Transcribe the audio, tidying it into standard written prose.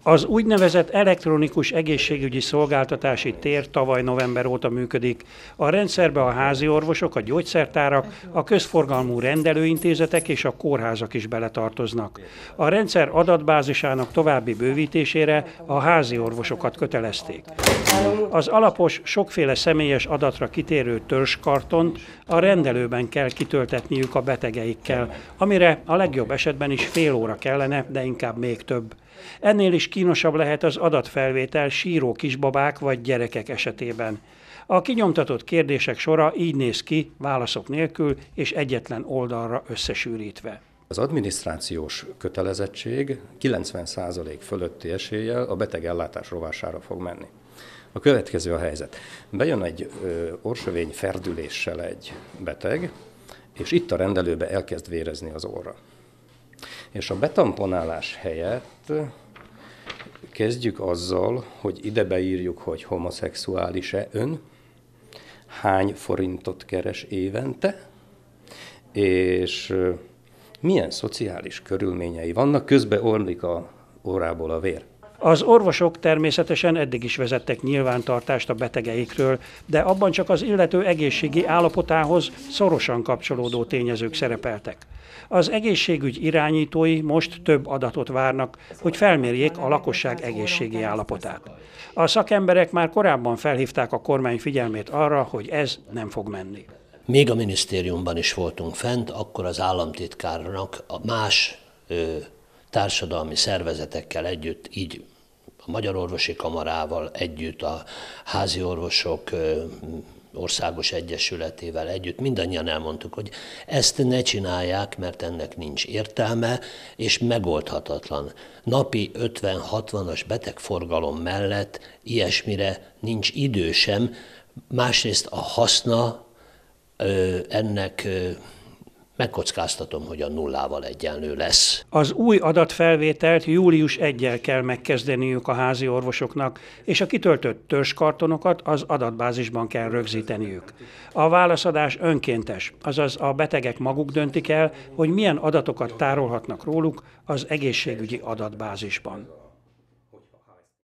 Az úgynevezett elektronikus egészségügyi szolgáltatási tér tavaly november óta működik. A rendszerbe a házi orvosok, a gyógyszertárak, a közforgalmú rendelőintézetek és a kórházak is beletartoznak. A rendszer adatbázisának további bővítésére a házi orvosokat kötelezték. Az alapos, sokféle személyes adatra kitérő törzskartont a rendelőben kell kitöltetniük a betegeikkel, amire a legjobb esetben is fél óra kellene, de inkább még több. Ennél is kínosabb lehet az adatfelvétel síró kisbabák vagy gyerekek esetében. A kinyomtatott kérdések sora így néz ki, válaszok nélkül és egyetlen oldalra összesűrítve. Az adminisztrációs kötelezettség 90% fölötti eséllyel a betegellátás rovására fog menni. A következő a helyzet. Bejön egy orsovény ferdüléssel egy beteg, és itt a rendelőbe elkezd vérezni az orra. És a betamponálás helyett kezdjük azzal, hogy ide beírjuk, hogy homoszexuális-e ön, hány forintot keres évente, és milyen szociális körülményei vannak, közben orlik a órából a vér. Az orvosok természetesen eddig is vezettek nyilvántartást a betegeikről, de abban csak az illető egészségi állapotához szorosan kapcsolódó tényezők szerepeltek. Az egészségügy irányítói most több adatot várnak, hogy felmérjék a lakosság egészségi állapotát. A szakemberek már korábban felhívták a kormány figyelmét arra, hogy ez nem fog menni. Még a minisztériumban is voltunk fent, akkor az államtitkárnak a más társadalmi szervezetekkel együtt, így a Magyar Orvosi Kamarával együtt, a házi orvosok országos egyesületével együtt mindannyian elmondtuk, hogy ezt ne csinálják, mert ennek nincs értelme, és megoldhatatlan. Napi 50-60-as betegforgalom mellett ilyesmire nincs idő sem, másrészt a haszna ennek megkockáztatom, hogy a nullával egyenlő lesz. Az új adatfelvételt július 1-jel kell megkezdeniük a házi orvosoknak, és a kitöltött törzskartonokat az adatbázisban kell rögzíteniük. A válaszadás önkéntes, azaz a betegek maguk döntik el, hogy milyen adatokat tárolhatnak róluk az egészségügyi adatbázisban.